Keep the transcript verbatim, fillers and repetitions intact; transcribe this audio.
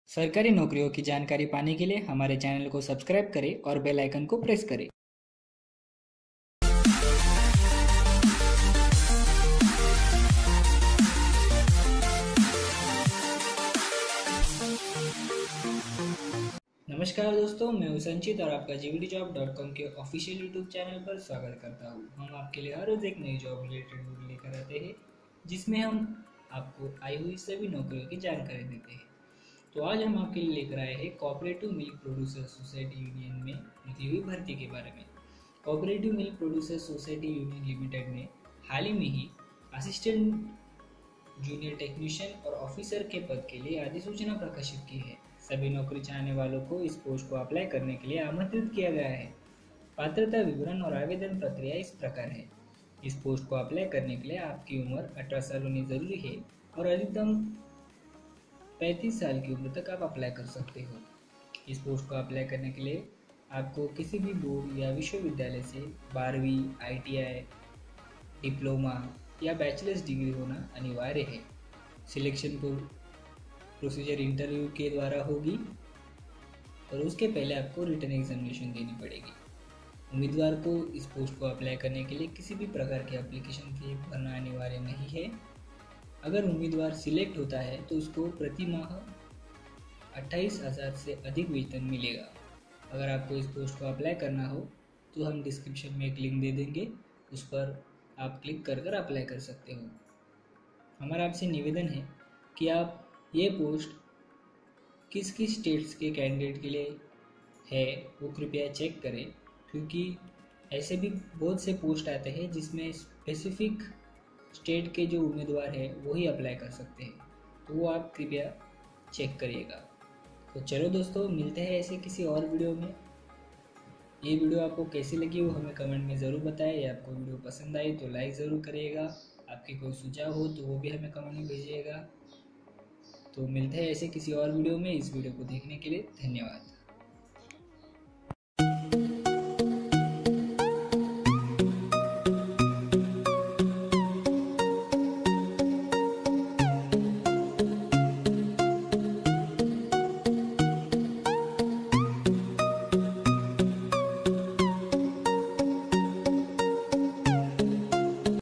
सरकारी नौकरियों की जानकारी पाने के लिए हमारे चैनल को सब्सक्राइब करें और बेल आइकन को प्रेस करें। नमस्कार दोस्तों, मैं हूं संचित और आपका G V D job dot com के ऑफिशियल यूट्यूब चैनल पर स्वागत करता हूं। हम आपके लिए हर रोज़ एक नई जॉब रिलेटेड वीडियो लेकर आते हैं, जिसमें हम आपको आई हुई सभी नौकरियों की जानकारी देते हैं। तो आज हम आपके लिए लेकर आए हैं cooperative milk producer society union में निकली हुई भर्ती के बारे में। Cooperative milk producer society union limited ने हाल ही में ही असिस्टेंट जूनियर टेक्नीशियन और ऑफिसर के पद के लिए अधिसूचना प्रकाशित की है। सभी नौकरी चाहने वालों को इस पोस्ट को अप्लाई करने के लिए आमंत्रित किया गया है। पात्रता विवरण और आवेदन प्रक्रिया इस प्रकार है। इस पोस्ट को अप्लाई करने के लिए आपकी उम्र अठारह साल होनी जरूरी है और अधिकतम पैंतीस साल की उम्र तक आप अप्लाई कर सकते हो। इस पोस्ट को अप्लाई करने के लिए आपको किसी भी बोर्ड या विश्वविद्यालय से बारहवीं, आई टी आई, डिप्लोमा या बैचलर्स डिग्री होना अनिवार्य है। सिलेक्शन प्रोसीजर इंटरव्यू के द्वारा होगी और उसके पहले आपको रिटन एग्जामिनेशन देनी पड़ेगी। उम्मीदवार को इस पोस्ट को अप्लाई करने के लिए किसी भी प्रकार की एप्लीकेशन फी भरना अनिवार्य नहीं है। अगर उम्मीदवार सिलेक्ट होता है तो उसको प्रति माह अट्ठाईस हज़ार से अधिक वेतन मिलेगा। अगर आपको इस पोस्ट को अप्लाई करना हो तो हम डिस्क्रिप्शन में एक लिंक दे देंगे, उस पर आप क्लिक कर कर अप्लाई कर सकते हो। हमारा आपसे निवेदन है कि आप ये पोस्ट किस किस स्टेट्स के कैंडिडेट के लिए है वो कृपया चेक करें, क्योंकि ऐसे भी बहुत से पोस्ट आते हैं जिसमें स्पेसिफिक स्टेट के जो उम्मीदवार है वही अप्लाई कर सकते हैं, तो वो आप कृपया चेक करिएगा। तो चलो दोस्तों, मिलते हैं ऐसे किसी और वीडियो में। ये वीडियो आपको कैसी लगी वो हमें कमेंट में ज़रूर बताएं। या आपको वीडियो पसंद आई तो लाइक ज़रूर करिएगा। आपके कोई सुझाव हो तो वो भी हमें कमेंट में भेजिएगा। तो मिलते हैं ऐसे किसी और वीडियो में। इस वीडियो को देखने के लिए धन्यवाद।